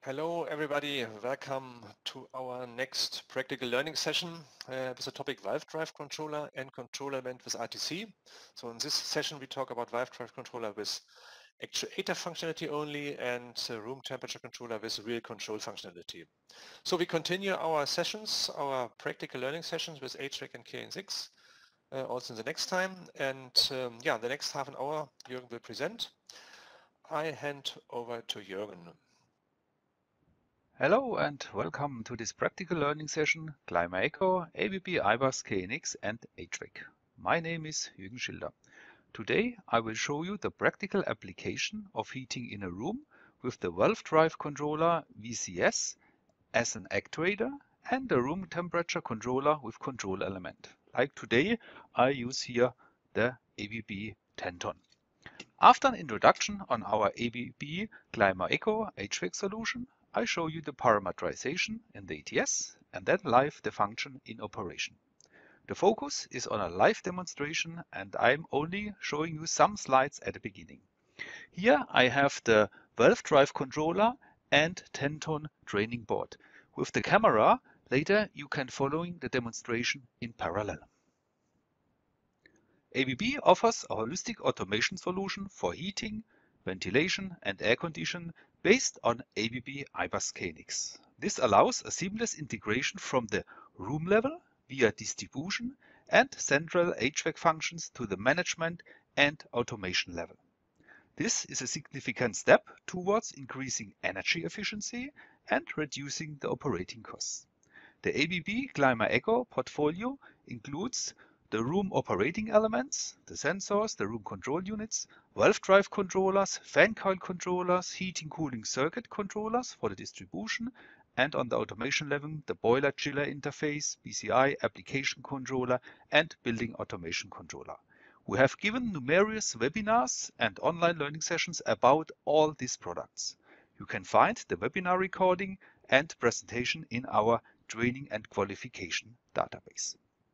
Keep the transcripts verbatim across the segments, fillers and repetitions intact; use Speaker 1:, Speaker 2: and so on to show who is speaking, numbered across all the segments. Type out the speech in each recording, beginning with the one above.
Speaker 1: Hello everybody, welcome to our next practical learning session uh, with the topic Valve Drive Controller and Control Element with R T C. So in this session we talk about Valve Drive Controller with actuator functionality only and uh, room temperature controller with real control functionality. So we continue our sessions, our practical learning sessions with H V A C and K N six uh, also in the next time, and um, yeah, the next half an hour Jürgen will present. I hand over to Jürgen.
Speaker 2: Hello and welcome to this practical learning session, Climate Echo, A B B, I B A S, K N X and H V A C. My name is Jürgen Schilder. Today I will show you the practical application of heating in a room with the Valve Drive Controller V C S as an actuator and the room temperature controller with control element. Like today I use here the A B B Tenton. After an introduction on our A B B Climate Echo H V A C solution, I show you the parameterization in the A T S and then live the function in operation. The focus is on a live demonstration and I'm only showing you some slides at the beginning. Here I have the Valve Drive Controller and Tenton training board. With the camera, later you can follow the demonstration in parallel. A B B offers a holistic automation solution for heating, ventilation and air conditioning based on A B B I B A S K N X. This allows a seamless integration from the room level via distribution and central H V A C functions to the management and automation level. This is a significant step towards increasing energy efficiency and reducing the operating costs. The A B B Climate Echo portfolio includes the room operating elements, the sensors, the room control units, Valve Drive controllers, fan coil controllers, heating cooling circuit controllers for the distribution, and on the automation level, the boiler chiller interface, B C I application controller, and building automation controller. We have given numerous webinars and online learning sessions about all these products. You can find the webinar recording and presentation in our training and qualification database.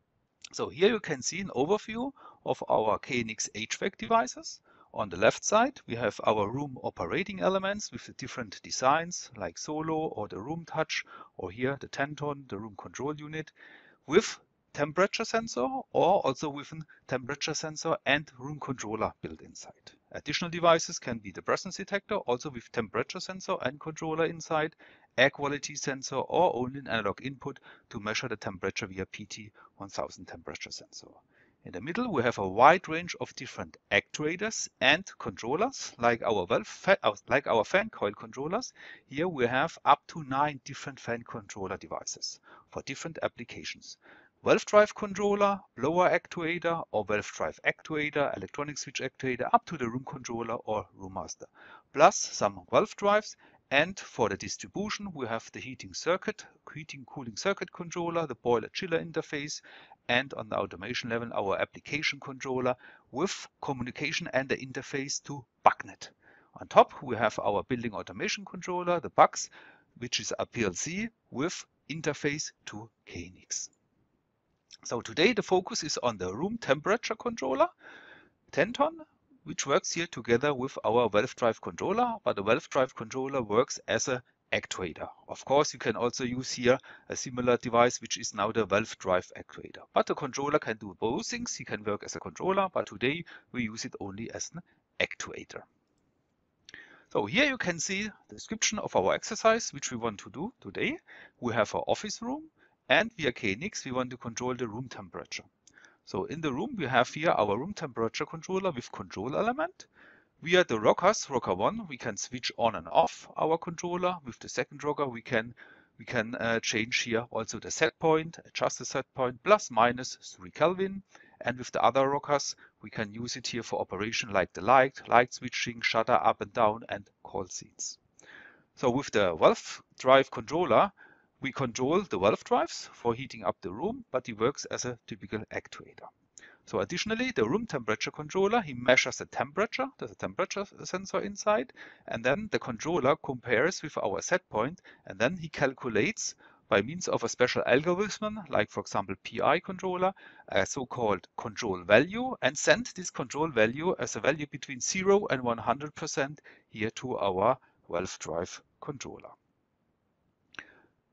Speaker 2: So here you can see an overview of our K N X H V A C devices. On the left side, we have our room operating elements with the different designs like Solo or the Room Touch, or here the Tenton, the room control unit, with temperature sensor or also with a temperature sensor and room controller built inside. Additional devices can be the presence detector, also with temperature sensor and controller inside, air quality sensor, or only an analog input to measure the temperature via P T one thousand temperature sensor. In the middle, we have a wide range of different actuators and controllers, like our valve, like our fan coil controllers. Here we have up to nine different fan controller devices for different applications. Valve Drive controller, blower actuator, or Valve Drive actuator, electronic switch actuator, up to the room controller or room master, plus some valve drives. And for the distribution, we have the heating circuit, heating cooling circuit controller, the boiler chiller interface, and on the automation level, our application controller with communication and the interface to B U C net. On top, we have our building automation controller, the B U X, which is a P L C with interface to K N X. So today the focus is on the room temperature controller, Tenton, which works here together with our Valve Drive controller, but the Valve Drive controller works as an actuator. Of course, you can also use here a similar device, which is now the Valve Drive actuator. But the controller can do both things. He can work as a controller, but today we use it only as an actuator. So here you can see the description of our exercise, which we want to do today. We have our office room, and via K N X we want to control the room temperature. So in the room we have here our room temperature controller with control element. Via the rockers, rocker one, we can switch on and off our controller. With the second rocker we can we can uh, change here also the set point, adjust the set point, plus minus three Kelvin. And with the other rockers we can use it here for operation like the light, light switching, shutter up and down, and call seats. So with the Valve Drive controller we control the valve drives for heating up the room, but he works as a typical actuator. So additionally, the room temperature controller, he measures the temperature, there's a temperature sensor inside, and then the controller compares with our set point, and then he calculates by means of a special algorithm, like for example P I controller, a so-called control value, and send this control value as a value between zero and one hundred percent here to our Valve Drive controller.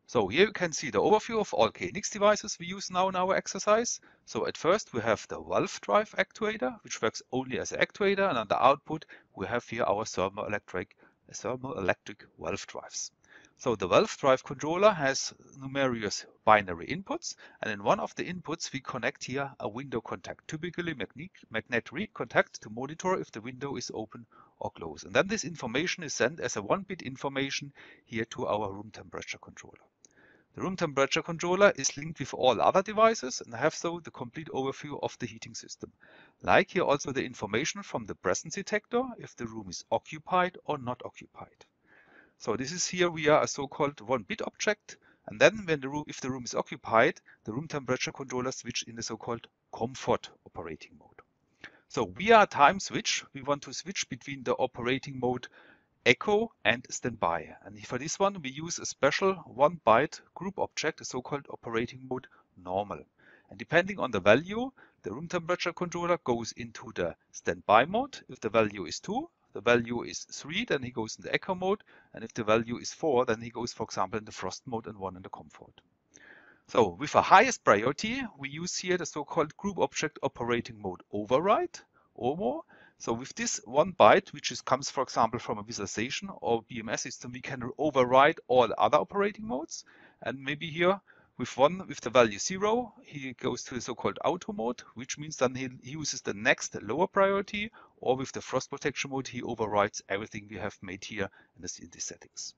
Speaker 2: So here you can see the overview of all K N X devices we use now in our exercise. So at first we have the valve drive actuator, which works only as an actuator, and on the output we have here our thermoelectric, thermoelectric valve drives. So the valve drive controller has numerous binary inputs, and in one of the inputs we connect here a window contact, typically magnet, magnet read contact, to monitor if the window is open or closed. And then this information is sent as a one bit information here to our room temperature controller. The room temperature controller is linked with all other devices and have so the complete overview of the heating system. Like here also the information from the presence detector if the room is occupied or not occupied. So this is here we are a so-called one bit object, and then when the room, if the room is occupied, the room temperature controller switch in the so-called comfort operating mode. So we are time switch. We want to switch between the operating mode echo and standby. And for this one, we use a special one byte group object, a so-called operating mode normal. And depending on the value, the room temperature controller goes into the standby mode. If the value is two, the value is three, then he goes in the echo mode. And if the value is four, then he goes, for example, in the frost mode, and one in the comfort. So with a highest priority, we use here the so-called group object operating mode override, O M O. So with this one byte, which is, comes, for example, from a visualization or B M S system, we can override all other operating modes. And maybe here with one, with the value zero, he goes to the so-called auto mode, which means then he uses the next lower priority, or with the frost protection mode, he overrides everything we have made here in, this, in these settings.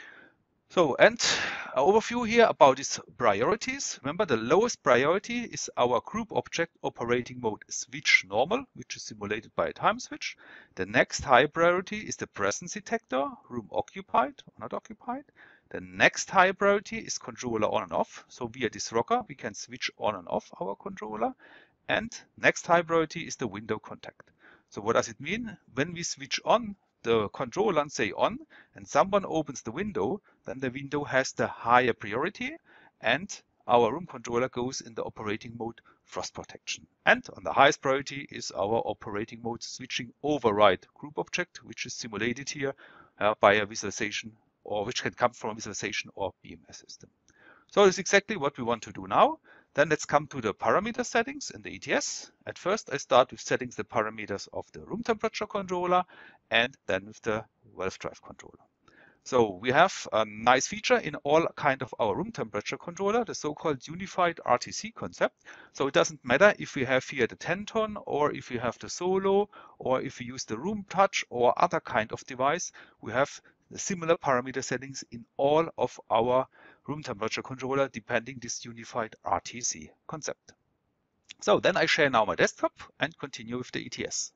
Speaker 2: So, and an overview here about these priorities. Remember, the lowest priority is our group object operating mode switch normal, which is simulated by a time switch. The next high priority is the presence detector, room occupied or not occupied. The next high priority is controller on and off. So via this rocker, we can switch on and off our controller. And next high priority is the window contact. So what does it mean? When we switch on the controller and say on, and someone opens the window, then the window has the higher priority, and our room controller goes in the operating mode frost protection. And on the highest priority is our operating mode switching override group object, which is simulated here uh, by a visualization, or which can come from a visualization or B M S system. So this is exactly what we want to do now. Then let's come to the parameter settings in the E T S. At first, I start with setting the parameters of the room temperature controller, and then with the valve drive controller. So we have a nice feature in all kind of our room temperature controller, the so-called unified R T C concept. So it doesn't matter if we have here the Tenton, or if we have the Solo, or if we use the Room Touch or other kind of device, we have the similar parameter settings in all of our room temperature controller, depending this unified R T C concept. So then I share now my desktop and continue with the E T S.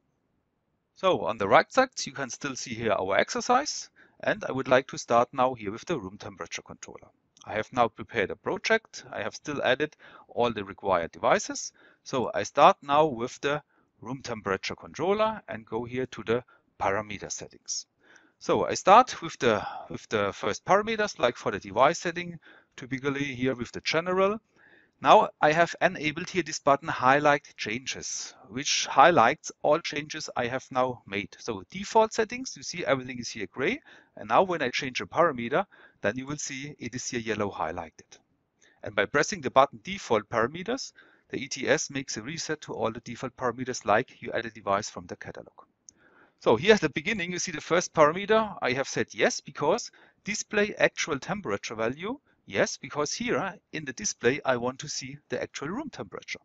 Speaker 2: So on the right side, you can still see here our exercise, and I would like to start now here with the room temperature controller. I have now prepared a project. I have still added all the required devices. So I start now with the room temperature controller and go here to the parameter settings. So I start with the with the first parameters, like for the device setting, typically here with the general. Now I have enabled here this button highlight changes, which highlights all changes I have now made. So default settings, you see everything is here gray, and now when I change a parameter, then you will see it is here yellow highlighted. And by pressing the button default parameters, the E T S makes a reset to all the default parameters like you add a device from the catalog. So here at the beginning, you see the first parameter. I have said yes, because display actual temperature value. Yes, because here in the display, I want to see the actual room temperature.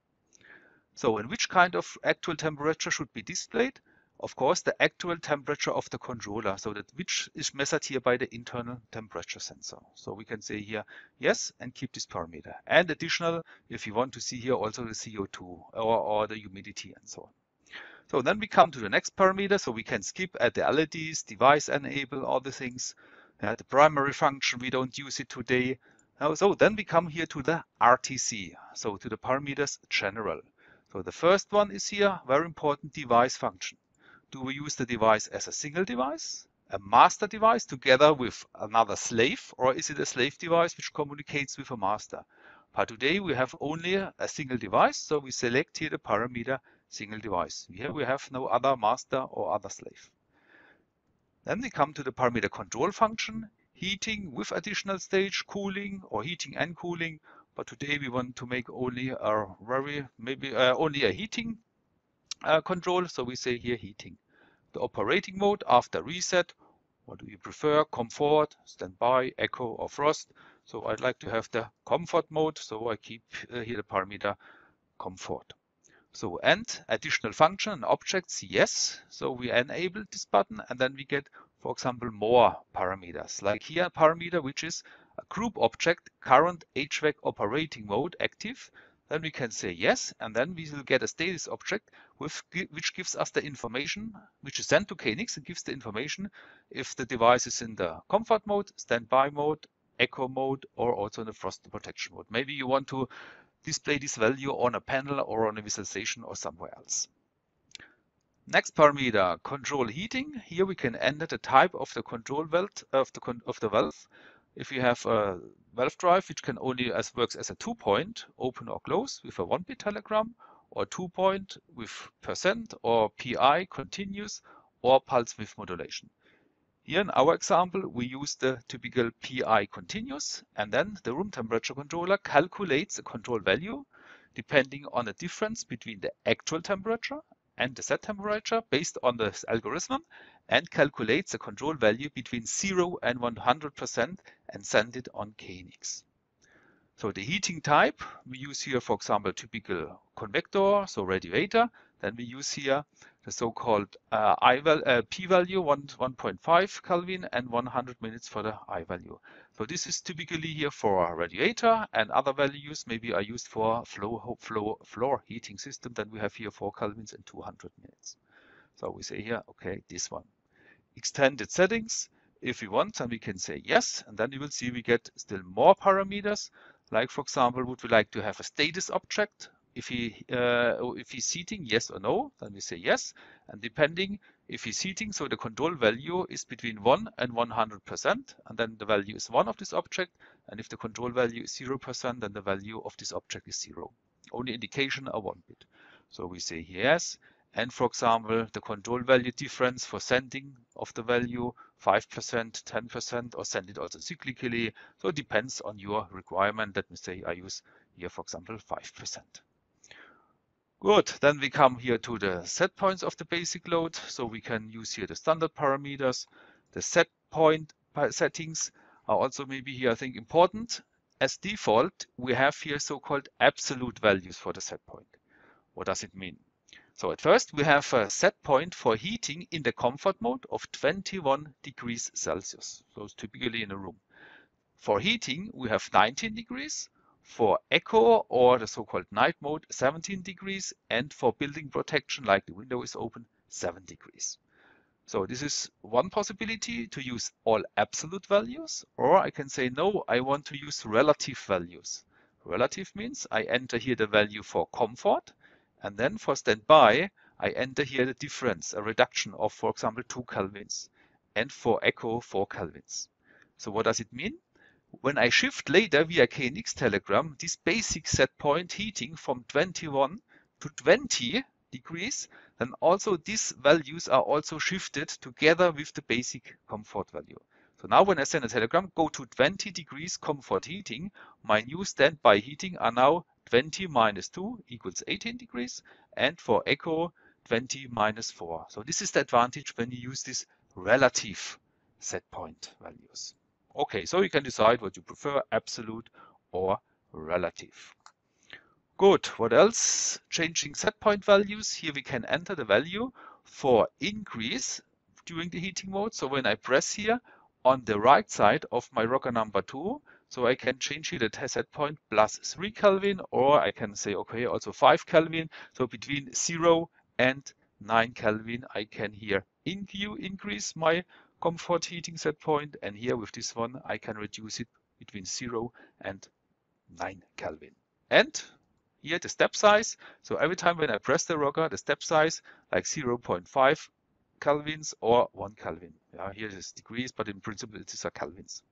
Speaker 2: So in which kind of actual temperature should be displayed? Of course, the actual temperature of the controller. So that which is measured here by the internal temperature sensor. So we can say here yes and keep this parameter. And additional, if you want to see here also the C O two or, or the humidity and so on. So then we come to the next parameter, so we can skip at the L E Ds, device enable, all the things. Uh, the primary function, we don't use it today. Now, so then we come here to the R T C, so to the parameters general. So the first one is here, very important, device function. Do we use the device as a single device, a master device together with another slave, or is it a slave device which communicates with a master? But today we have only a single device, so we select here the parameter single device. Here we have no other master or other slave. Then we come to the parameter control function. heating with additional stage, cooling, or heating and cooling. But today we want to make only a very, maybe uh, only a heating uh, control. So we say here heating. The operating mode after reset. What do you prefer? Comfort, standby, echo, or frost. So I'd like to have the comfort mode. So I keep uh, here the parameter comfort. So and additional function and objects, yes. So we enable this button and then we get, for example, more parameters. Like here a parameter which is a group object, current H V A C operating mode active. Then we can say yes, and then we will get a status object with which gives us the information, which is sent to K N X and gives the information if the device is in the comfort mode, standby mode, echo mode, or also in the frost protection mode. Maybe you want to display this value on a panel or on a visualization or somewhere else. Next parameter, control heating. Here we can enter the type of the control valve of the of the valve. If you have a valve drive which can only as works as a two point, open or close with a one bit telegram, or two point with percent or P I continuous or pulse width modulation. Here in our example, we use the typical P I continuous, and then the room temperature controller calculates a control value depending on the difference between the actual temperature and the set temperature based on this algorithm, and calculates a control value between zero and one hundred percent and send it on K N X. So the heating type, we use here, for example, typical convector, so radiator. Then we use here the so-called uh, I val uh, P value, one point five Kelvin, and one hundred minutes for the I value. So this is typically here for a radiator, and other values maybe are used for flow, flow, floor heating system. Then we have here four Kelvins and two hundred minutes. So we say here, okay, this one. Extended settings. If we want, then we can say yes, and then you will see we get still more parameters. Like, for example, would we like to have a status object? If he uh, if he's seating, yes or no, then we say yes. And depending if he's seating, so the control value is between one and one hundred percent, and then the value is one of this object. And if the control value is zero percent, then the value of this object is zero. Only indication a one bit. So we say yes. And for example, the control value difference for sending of the value, five percent, ten percent, or send it also cyclically. So it depends on your requirement. Let me say I use here, for example, five percent. Good, then we come here to the set points of the basic load. So we can use here the standard parameters. The set point settings are also maybe here, I think, important. As default, we have here so-called absolute values for the set point. What does it mean? So at first we have a set point for heating in the comfort mode of twenty-one degrees Celsius. So it's typically in a room. For heating, we have nineteen degrees. For echo or the so-called night mode, seventeen degrees, and for building protection, like the window is open, seven degrees. So this is one possibility, to use all absolute values, or I can say no, I want to use relative values. Relative means I enter here the value for comfort, and then for standby, I enter here the difference, a reduction of, for example, two Kelvins, and for echo, four Kelvins. So what does it mean? When I shift later via K N X telegram this basic set point heating from twenty-one to twenty degrees, then also these values are also shifted together with the basic comfort value. So now when I send a telegram, go to twenty degrees comfort heating, my new standby heating are now twenty minus two equals eighteen degrees, and for echo twenty minus four. So this is the advantage when you use these relative set point values. Okay, so you can decide what you prefer, absolute or relative. Good, what else? Changing set point values. Here we can enter the value for increase during the heating mode. So when I press here on the right side of my rocker number two, so I can change here the set point plus three Kelvin, or I can say, okay, also five Kelvin. So between zero and nine Kelvin, I can here in Q increase my comfort heating set point, and here with this one I can reduce it between zero and nine Kelvin. And here the step size, so every time when I press the rocker, the step size like zero point five Kelvins or one Kelvin. Yeah, here it is degrees, but in principle it is a Kelvins.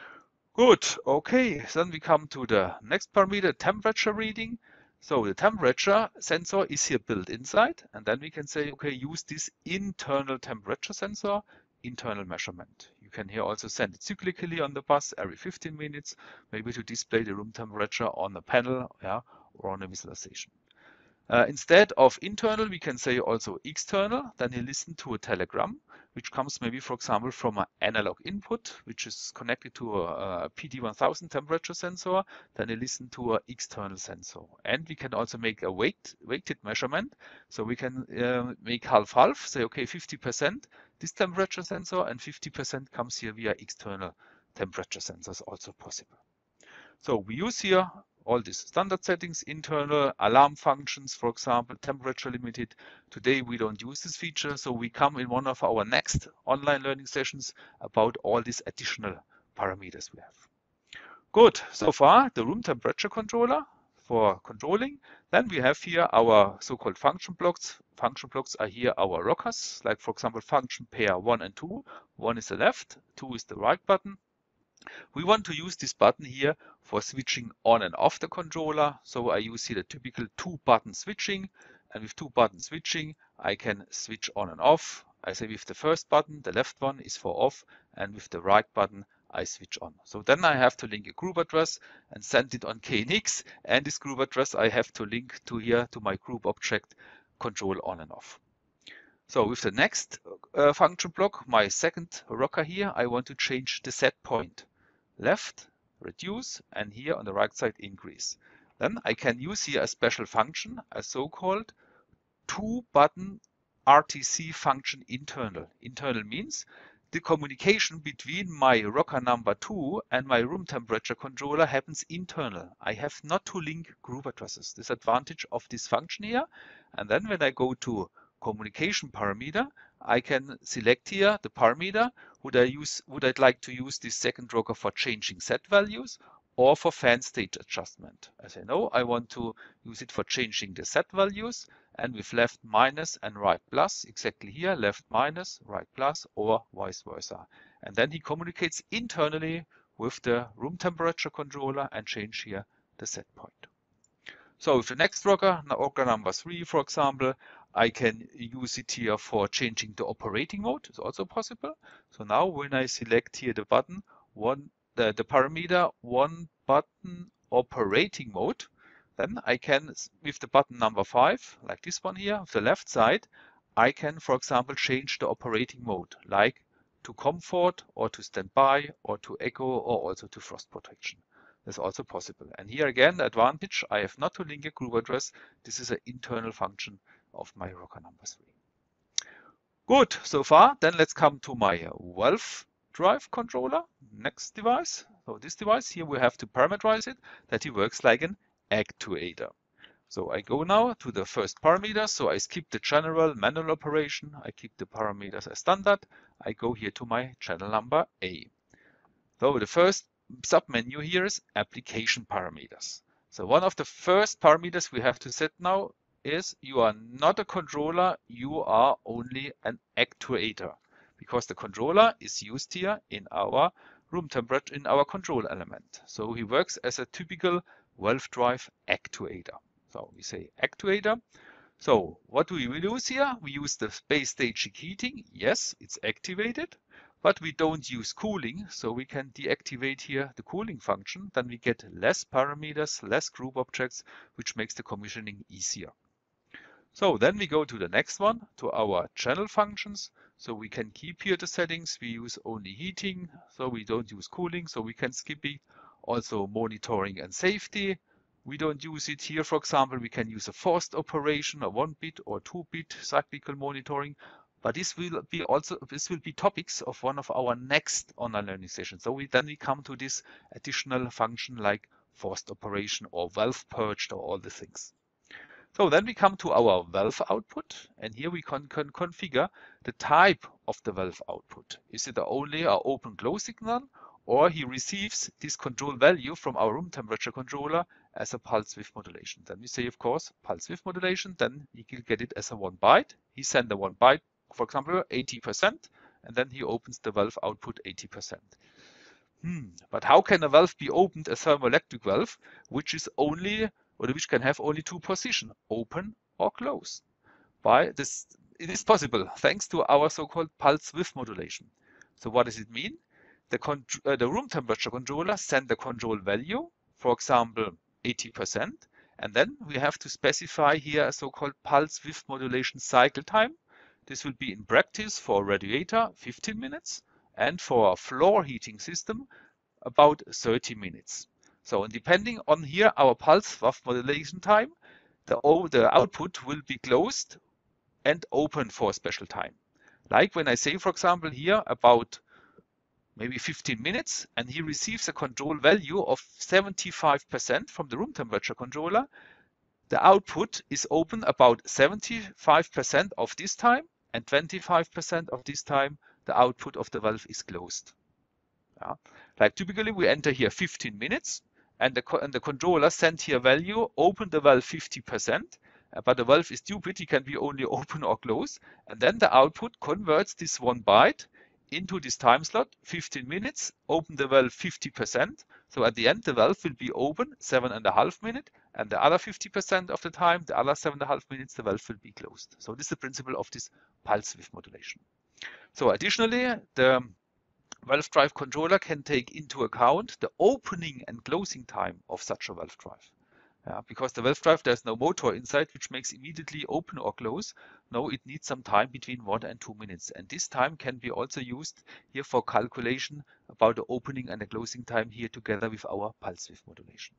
Speaker 2: Good, okay, then we come to the next parameter, temperature reading. So the temperature sensor is here built inside, and then we can say, okay, use this internal temperature sensor, internal measurement. You can here also send it cyclically on the bus every fifteen minutes, maybe to display the room temperature on a panel, yeah, or on a visualization. Uh, instead of internal, we can say also external. Then you listen to a telegram, which comes maybe, for example, from an analog input, which is connected to a, a P D one thousand temperature sensor. Then you listen to an external sensor. And we can also make a weight, weighted measurement. So we can uh, make half-half, say, okay, fifty percent this temperature sensor and fifty percent comes here via external temperature sensors, also possible. So we use here all these standard settings, internal alarm functions, for example, temperature limited. Today we don't use this feature, so we come in one of our next online learning sessions about all these additional parameters we have. Good, so far the room temperature controller for controlling. Then we have here our so-called function blocks. Function blocks are here our rockers, like for example function pair one and two. One is the left, two is the right button. We want to use this button here for switching on and off the controller. So I use here the typical two button switching, and with two button switching I can switch on and off. I say with the first button, the left one is for off, and with the right button I switch on. So then I have to link a group address and send it on K N X, and this group address I have to link to here to my group object control on and off. So with the next uh, function block, my second rocker here, I want to change the set point. Left, reduce, and here on the right side, increase. Then I can use here a special function, a so-called two-button R T C function internal. Internal means the communication between my rocker number two and my room temperature controller happens internal. I have not to link group addresses. This advantage of this function here. And then when I go to communication parameter, I can select here the parameter. Would I use, would I like to use this second rocker for changing set values or for fan state adjustment? As I know, I want to use it for changing the set values, and with left minus and right plus, exactly here, left minus, right plus, or vice versa. And then he communicates internally with the room temperature controller and change here the set point. So with the next rocker, rocker number three, for example, I can use it here for changing the operating mode. It's also possible. So now when I select here the button, one the, the parameter one button operating mode, then I can, with the button number five, like this one here, on the left side, I can, for example, change the operating mode, like to comfort or to standby or to echo or also to frost protection. That's also possible. And here again, the advantage, I have not to link a group address. This is an internal function of my rocker number three. Good, so far. Then let's come to my valve drive controller, next device. So this device here, we have to parameterize it, that it works like an actuator. So I go now to the first parameter. So I skip the general manual operation. I keep the parameters as standard. I go here to my channel number A. So the first submenu here is application parameters. So one of the first parameters we have to set now is you are not a controller, you are only an actuator, because the controller is used here in our room temperature, in our control element. So he works as a typical valve drive actuator. So we say actuator. So what do we use here? We use the base stage heating. Yes, it's activated, but we don't use cooling. So we can deactivate here the cooling function. Then we get less parameters, less group objects, which makes the commissioning easier. So then we go to the next one, to our channel functions. So we can keep here the settings. We use only heating, so we don't use cooling, so we can skip it. Also monitoring and safety. We don't use it here. For example, we can use a forced operation, a one bit or two bit cyclical monitoring. But this will be also this will be topics of one of our next online learning sessions. So we then we come to this additional function like forced operation or valve purged or all the things. So then we come to our valve output, and here we can, can configure the type of the valve output. Is it only an open close signal, or he receives this control value from our room temperature controller as a pulse width modulation? Then we say, of course, pulse width modulation, then he will get it as a one byte. He sends a one byte, for example, eighty percent, and then he opens the valve output eighty percent. Hmm. But how can a valve be opened, a thermoelectric valve, which is only or which can have only two positions, open or close? By this, it is possible thanks to our so-called pulse width modulation. So what does it mean? The, uh, the room temperature controller sends the control value, for example, eighty percent, and then we have to specify here a so-called pulse width modulation cycle time. This will be in practice for a radiator fifteen minutes, and for a floor heating system about thirty minutes. So depending on here our pulse width modulation time, the, the output will be closed and open for a special time. Like when I say, for example, here about maybe fifteen minutes, and he receives a control value of seventy-five percent from the room temperature controller, the output is open about seventy-five percent of this time, and twenty-five percent of this time the output of the valve is closed. Yeah. Like typically we enter here fifteen minutes, and the, and the controller sent here value, open the valve fifty percent, but the valve is stupid, it can be only open or close, and then the output converts this one byte into this time slot, fifteen minutes, open the valve fifty percent. So at the end, the valve will be open seven and a half minutes, and the other fifty percent of the time, the other seven and a half minutes, the valve will be closed. So this is the principle of this pulse width modulation. So additionally, the valve drive controller can take into account the opening and closing time of such a valve drive. Yeah, because the valve drive, there's no motor inside which makes immediately open or close. No, it needs some time between one and two minutes. And this time can be also used here for calculation about the opening and the closing time here together with our pulse width modulation.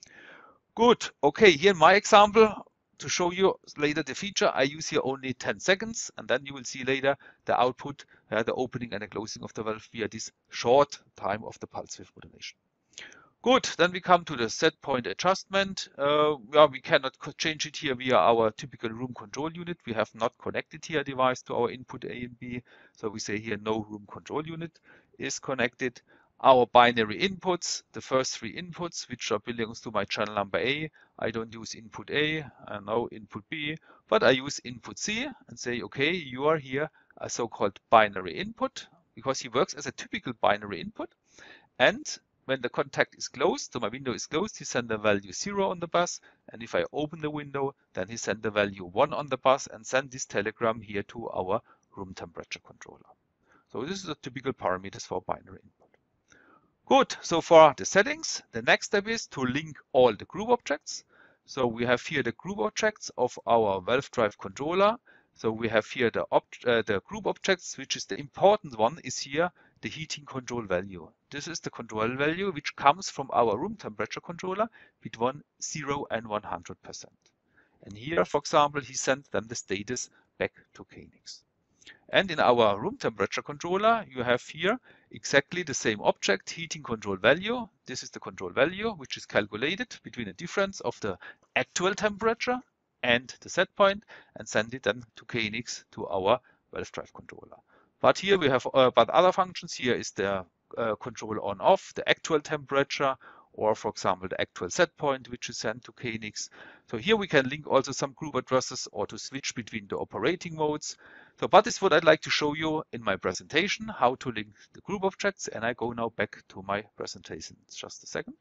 Speaker 2: Good. Okay, here in my example, to show you later the feature, I use here only ten seconds, and then you will see later the output, uh, the opening and the closing of the valve via this short time of the pulse width modulation. Good, then we come to the set point adjustment. Uh, well, we cannot change it here via our typical room control unit. We have not connected here a device to our input A and B. So we say here no room control unit is connected. Our binary inputs, the first three inputs, which are belongs to my channel number A. I don't use input A and no input B, but I use input C and say, okay, you are here a so-called binary input, because he works as a typical binary input. And when the contact is closed, so my window is closed, he sends the value zero on the bus. And if I open the window, then he sends the value one on the bus and send this telegram here to our room temperature controller. So this is the typical parameters for binary input. Good, so for the settings, the next step is to link all the group objects. So we have here the group objects of our valve drive controller. So we have here the, ob uh, the group objects, which is the important one is here the heating control value. This is the control value which comes from our room temperature controller between zero and one hundred percent. And here, for example, he sent then the status back to Cainix. And in our room temperature controller, you have here exactly the same object, heating control value. This is the control value, which is calculated between the difference of the actual temperature and the set point, and send it then to Cainix to our valve drive controller. But here we have, uh, but other functions here is the uh, control on off, the actual temperature, or for example, the actual set point, which is sent to Cainix. So here we can link also some group addresses or to switch between the operating modes. So, but this is what I'd like to show you in my presentation, how to link the group objects. And I go now back to my presentation. Just a second.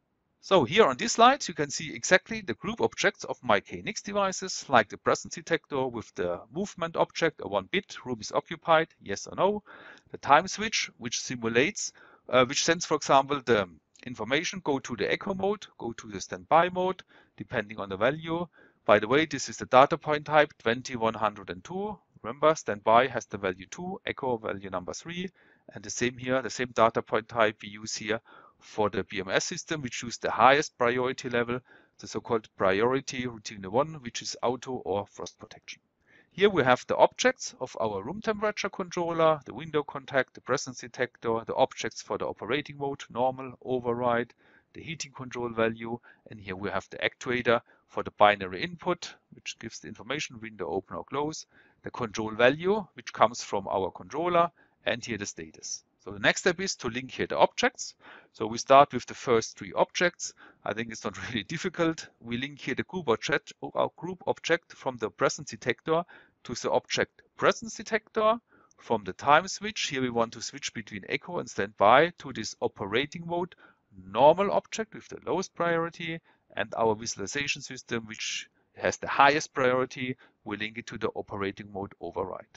Speaker 2: So here on this slide, you can see exactly the group objects of my Cainix devices, like the presence detector with the movement object, a one bit, room is occupied, yes or no. The time switch, which simulates, uh, which sends, for example, the information, go to the echo mode, go to the standby mode, depending on the value. By the way, this is the data point type twenty one hundred two. Remember, standby has the value two, echo value number three, and the same here, the same data point type we use here for the B M S system, which use the highest priority level, the so-called priority routine one, which is auto or frost protection. Here we have the objects of our room temperature controller, the window contact, the presence detector, the objects for the operating mode, normal, override, the heating control value, and here we have the actuator for the binary input, which gives the information, window open or close, the control value, which comes from our controller, and here the status. So the next step is to link here the objects. So we start with the first three objects. I think it's not really difficult. We link here the group object, our group object from the presence detector to the object presence detector. From the time switch, here we want to switch between echo and standby to this operating mode normal object with the lowest priority, and our visualization system, which has the highest priority, we link it to the operating mode override.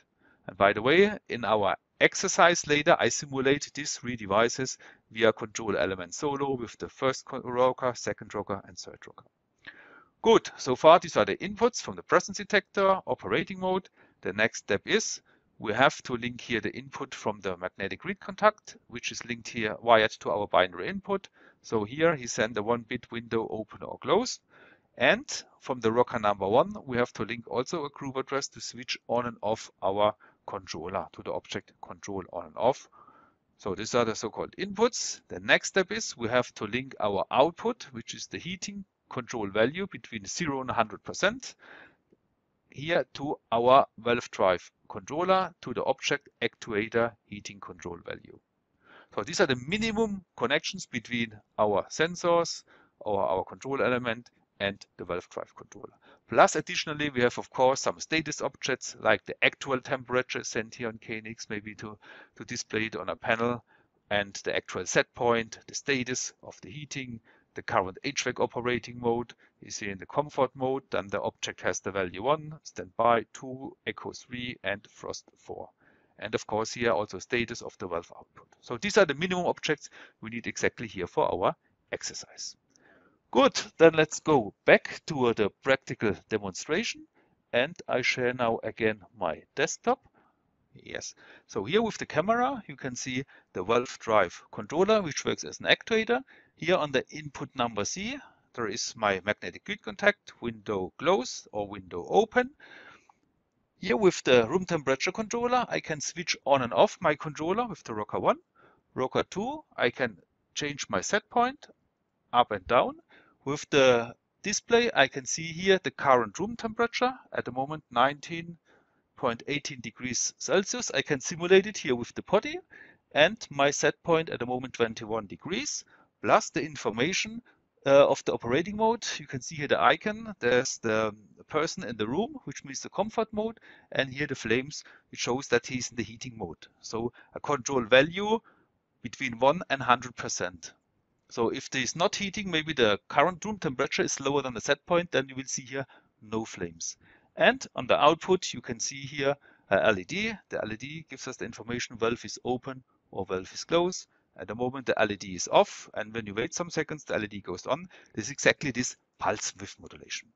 Speaker 2: And by the way, in our exercise later, I simulate these three devices via control element solo with the first rocker, second rocker, and third rocker. Good, so far these are the inputs from the presence detector, operating mode. The next step is we have to link here the input from the magnetic read contact, which is linked here wired to our binary input. So here he sent a one bit window open or close. And from the rocker number one, we have to link also a group address to switch on and off our controller to the object control on and off. So these are the so-called inputs. The next step is we have to link our output, which is the heating control value between zero and one hundred percent here to our valve drive controller to the object actuator heating control value. So these are the minimum connections between our sensors or our control element and the valve drive controller. Plus additionally we have of course some status objects like the actual temperature sent here on K N X, maybe to, to display it on a panel, and the actual set point, the status of the heating, the current H V A C operating mode is here in the comfort mode, then the object has the value one, standby two, echo three, and frost four. And of course here also status of the valve output. So these are the minimum objects we need exactly here for our exercise. Good, then let's go back to the practical demonstration, and I share now again my desktop. Yes, so here with the camera you can see the valve drive controller, which works as an actuator. Here on the input number C there is my magnetic grid contact, window close or window open. Here with the room temperature controller I can switch on and off my controller with the rocker one. Rocker two I can change my set point up and down. With the display I can see here the current room temperature, at the moment nineteen point one eight degrees Celsius. I can simulate it here with the potty, and my set point at the moment twenty-one degrees, plus the information uh, of the operating mode. You can see here the icon, there's the person in the room, which means the comfort mode, and here the flames, which shows that he's in the heating mode. So a control value between one and one hundred percent. So if there is not heating, maybe the current room temperature is lower than the set point, then you will see here no flames. And on the output, you can see here a L E D. The L E D gives us the information valve is open or valve is closed. At the moment, the L E D is off, and when you wait some seconds, the L E D goes on. This is exactly this pulse width modulation.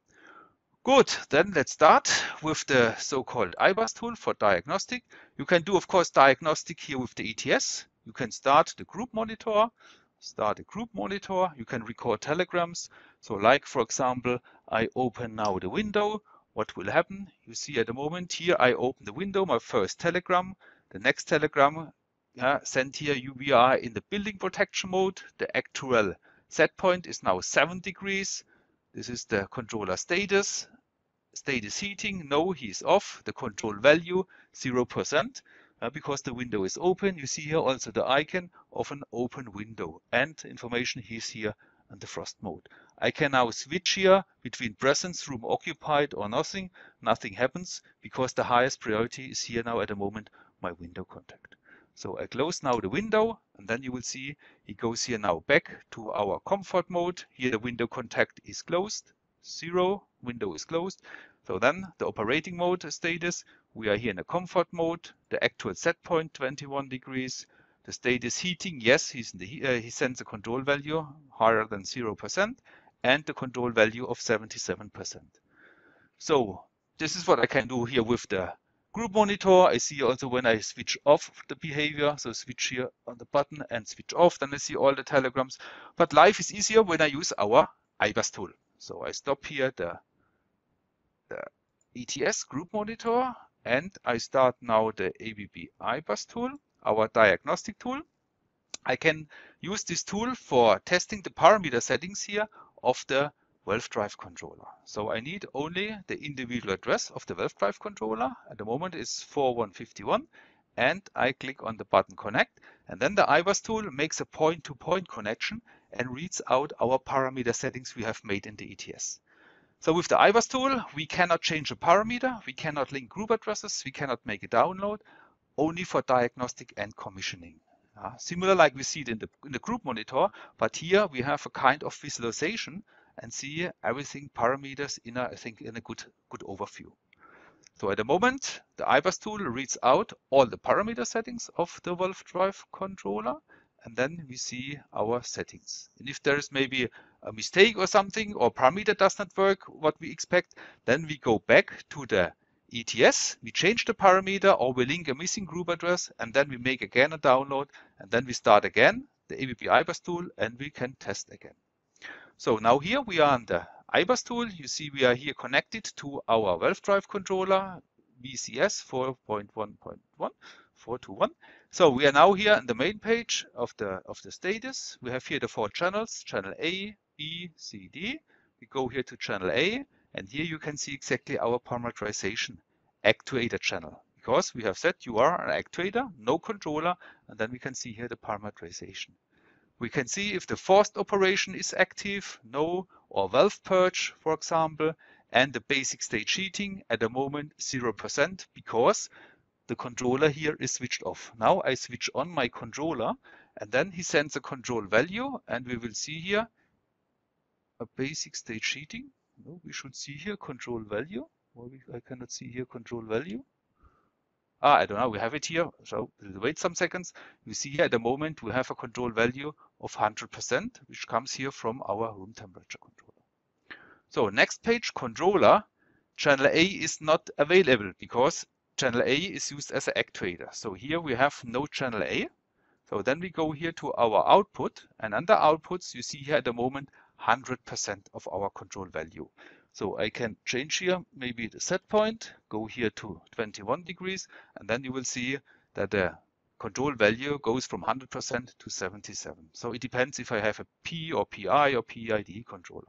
Speaker 2: Good, then let's start with the so-called I B U S tool for diagnostic. You can do, of course, diagnostic here with the E T S. You can start the group monitor. Start a group monitor. You can record telegrams. So like, for example, I open now the window. What will happen? You see at the moment here I open the window, my first telegram. The next telegram yeah, sent here, you we are in the building protection mode. The actual set point is now seven degrees. This is the controller status. Status heating, no, he is off. The control value zero percent. Uh, because the window is open. You see here also the icon of an open window, and information is here on the frost mode. I can now switch here between presence, room occupied or nothing. Nothing happens because the highest priority is here now at the moment my window contact. So I close now the window, and then you will see he goes here now back to our comfort mode. Here the window contact is closed, zero, window is closed. So then the operating mode status, we are here in the comfort mode. The actual set point twenty-one degrees. The status heating, yes, he's in the, uh, he sends a control value higher than zero percent, and the control value of seventy-seven percent. So this is what I can do here with the group monitor. I see also when I switch off the behavior, so switch here on the button and switch off, then I see all the telegrams. But life is easier when I use our I B U S tool. So I stop here the the E T S group monitor, and I start now the A B B I B U S tool, our diagnostic tool. I can use this tool for testing the parameter settings here of the valve drive controller. So I need only the individual address of the valve drive controller. At the moment it's four one five one, and I click on the button connect, and then the I B U S tool makes a point-to-point connection and reads out our parameter settings we have made in the E T S. So with the I B U S tool, we cannot change a parameter, we cannot link group addresses, we cannot make a download, only for diagnostic and commissioning. Uh, similar like we see it in the, in the group monitor, but here we have a kind of visualization and see everything parameters in a, I think, in a good, good overview. So at the moment, the I B U S tool reads out all the parameter settings of the Valve Drive controller, and then we see our settings. And if there is maybe a mistake or something, or parameter does not work, what we expect, then we go back to the E T S, we change the parameter, or we link a missing group address, and then we make again a download, and then we start again the A B B I B U S tool, and we can test again. So now here we are on the I B U S tool. You see we are here connected to our Valve Drive controller, V C S four point one point one, four two one. So we are now here on the main page of the, of the status. We have here the four channels, channel A, B, C, D. We go here to channel A, and here you can see exactly our parameterization actuator channel, because we have said you are an actuator, no controller, and then we can see here the parameterization. We can see if the forced operation is active, no, or valve purge, for example, and the basic stage heating at the moment zero percent, because the controller here is switched off. Now I switch on my controller, and then he sends a control value, and we will see here a basic stage heating. No, we should see here control value. Or we, I cannot see here control value. Ah, I don't know, we have it here, so wait some seconds. You see here at the moment we have a control value of one hundred percent, which comes here from our room temperature controller. So next page, controller, channel A is not available because channel A is used as an actuator. So here we have no channel A. So then we go here to our output, and under outputs you see here at the moment one hundred percent of our control value. So I can change here maybe the set point, go here to twenty-one degrees, and then you will see that the control value goes from one hundred percent to seventy-seven. So it depends if I have a P or P I or P I D controller.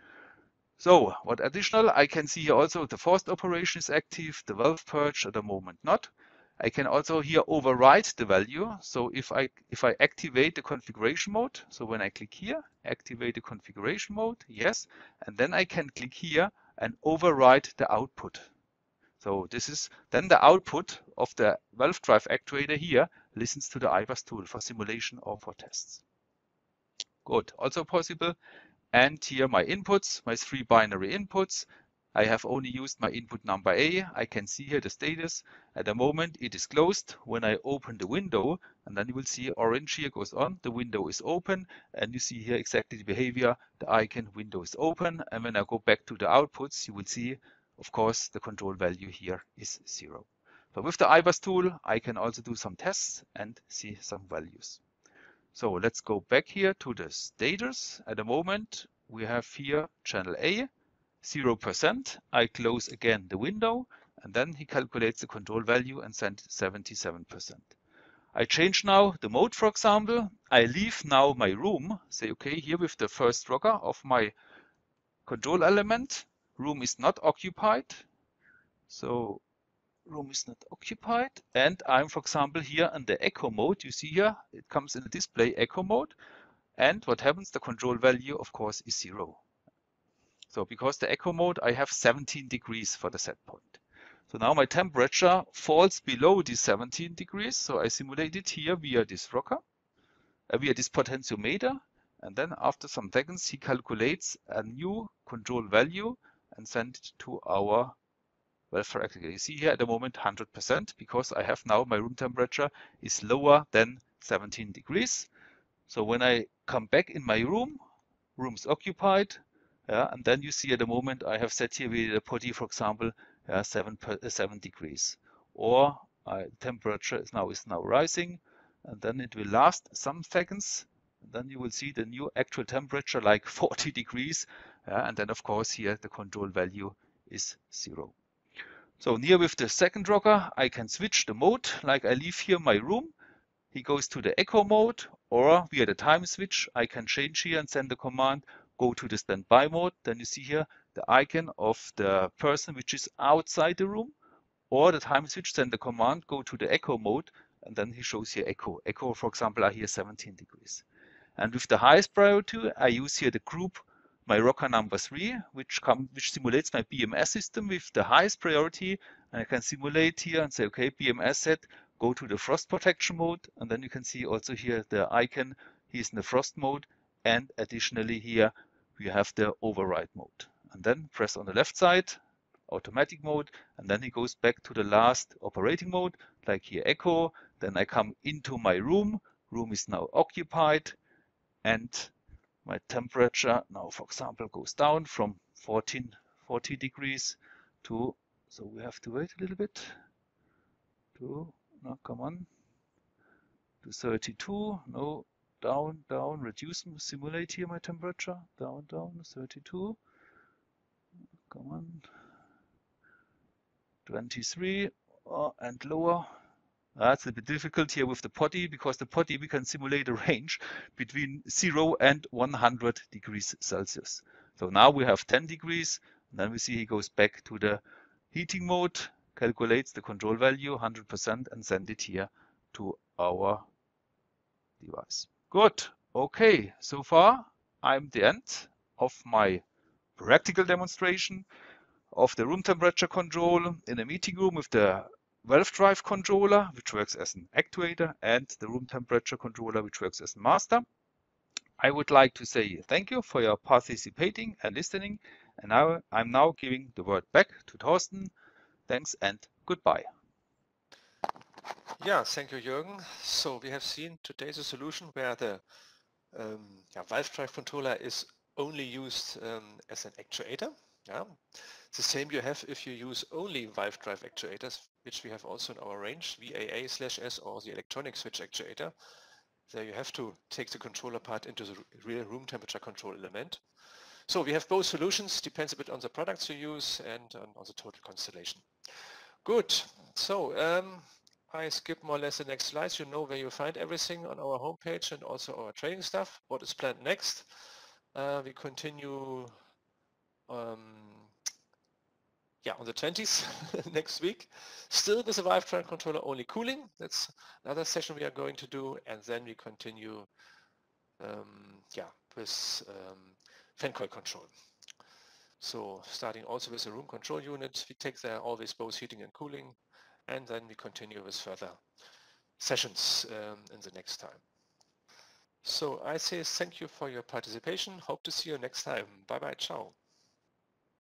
Speaker 2: So what additional, I can see here also the forced operation is active, the valve purge at the moment not. I can also here override the value. So if I if I activate the configuration mode, so when I click here, activate the configuration mode, yes, and then I can click here and override the output. So this is then the output of the Valve Drive actuator here listens to the I B U S tool for simulation or for tests. Good, also possible. And here my inputs, my three binary inputs. I have only used my input number A. I can see here the status. At the moment it is closed. When I open the window, and then you will see orange here goes on, the window is open, and you see here exactly the behavior, the icon window is open, and when I go back to the outputs, you will see, of course, the control value here is zero. So with the I B U S tool, I can also do some tests and see some values. So let's go back here to the status. At the moment, we have here channel A, zero percent. I close again the window, and then he calculates the control value and sends seventy-seven percent. I change now the mode, for example. I leave now my room, say, okay, here with the first rocker of my control element, room is not occupied. So room is not occupied, and I'm, for example, here in the echo mode. You see here, it comes in the display echo mode, and what happens, the control value, of course, is zero. So because the echo mode, I have seventeen degrees for the set point. So now my temperature falls below the seventeen degrees. So I simulate it here via this rocker, uh, via this potentiometer. And then after some seconds, he calculates a new control value and sends it to our Valve Drive actuator. You see here at the moment one hundred percent, because I have now my room temperature is lower than seventeen degrees. So when I come back in my room, room is occupied. Yeah, and then you see at the moment I have set here with the potty, for example, uh, seven, per, uh, seven degrees, or uh, temperature is now is now rising, and then it will last some seconds. And then you will see the new actual temperature like forty degrees, uh, and then of course here the control value is zero. So near with the second rocker, I can switch the mode. Like I leave here my room, he goes to the echo mode, or via the time switch, I can change here and send the command, go to the standby mode. Then you see here the icon of the person which is outside the room, or the time switch, send the command, go to the echo mode, and then he shows here echo. Echo, for example, are here seventeen degrees. And with the highest priority, I use here the group, my rocker number three, which come, which simulates my B M S system with the highest priority. And I can simulate here and say, okay, B M S set, go to the frost protection mode. And then you can see also here the icon, he's in the frost mode. And additionally here, we have the override mode. And then press on the left side, automatic mode, and then he goes back to the last operating mode, like here echo. Then I come into my room. Room is now occupied, and my temperature now, for example, goes down from fourteen, forty degrees to, so we have to wait a little bit, to, no, come on, to thirty-two, no, down, down, reduce, simulate here my temperature, down, down, thirty-two, come on, twenty-three, oh, and lower. That's a bit difficult here with the potty, because the potty we can simulate a range between zero and one hundred degrees Celsius. So now we have ten degrees, and then we see he goes back to the heating mode, calculates the control value one hundred percent and send it here to our device. Good. Okay, so far I'm the end of my practical demonstration of the room temperature control in a meeting room with the valve drive controller, which works as an actuator, and the room temperature controller, which works as a master. I would like to say thank you for your participating and listening, and now I'm now giving the word back to Thorsten. Thanks and goodbye.
Speaker 1: Yeah, thank you, Jürgen. So we have seen today's a solution where the um, yeah, valve drive controller is only used um, as an actuator. Yeah. The same you have if you use only valve drive actuators, which we have also in our range, V A A slash S or the electronic switch actuator. There you have to take the controller part into the real room temperature control element. So we have both solutions, depends a bit on the products you use and on, on the total constellation. Good. So um, I skip more or less the next slides. You know where you find everything on our homepage and also our training stuff. What is planned next? Uh, we continue um, yeah, on the twentieth next week, still with the valve drive controller, only cooling. That's another session we are going to do, and then we continue um, yeah, with um, fan coil control. So starting also with the room control unit, we take there always both heating and cooling, and then we continue with further sessions um, in the next time. So I say thank you for your participation. Hope to see you next time. Bye bye, ciao.